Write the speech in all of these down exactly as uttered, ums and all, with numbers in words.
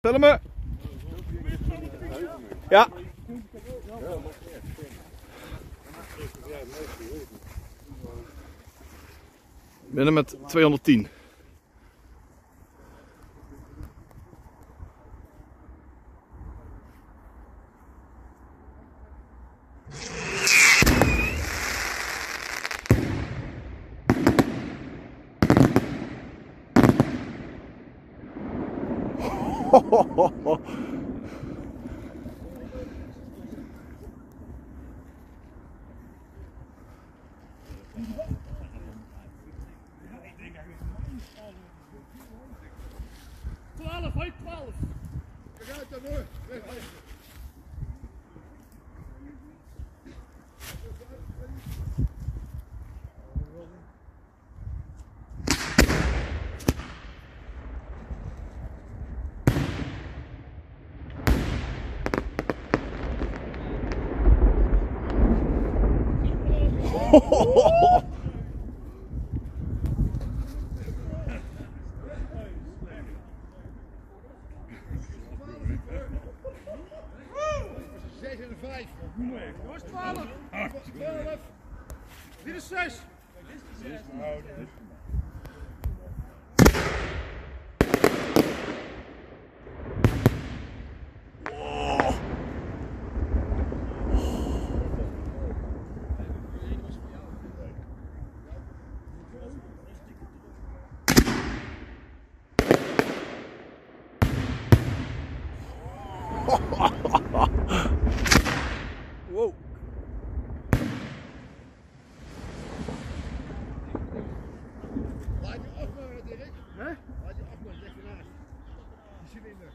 Filmen! Ja! Binnen met tweehonderdtien. Ho, ho, ho, ho. twaalf, hoi, twaalf. Kijk uit daarvoor. Ho, ho, ho, ho. zes en vijf. Dat is twaalf. twaalf. Dit is zes. Wow. Laat je afmaken, Dirk. Hè? Laat je afmaken, leg je naast. Die cilinder.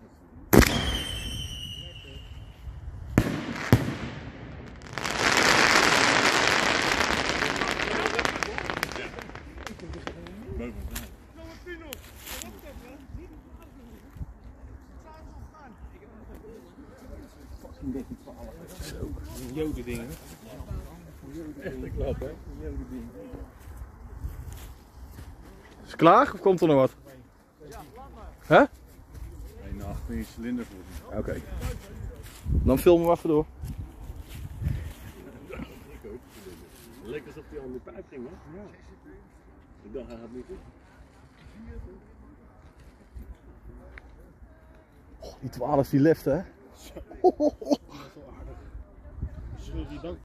Zo, een jode ding, hè? Echt een klap, hè? Een jode ding. Is het klaar of komt er nog wat? Hè? Nee, na achttien cilinder voor. Oké. Okay. Dan filmen we even door. Ik ook. Lekker alsof hij aan de pijp ging, hè? Ja. Ik dacht, hij gaat niet goed. Oh, die twaalf die left, hè? Dat is wel aardig. Schud die dank.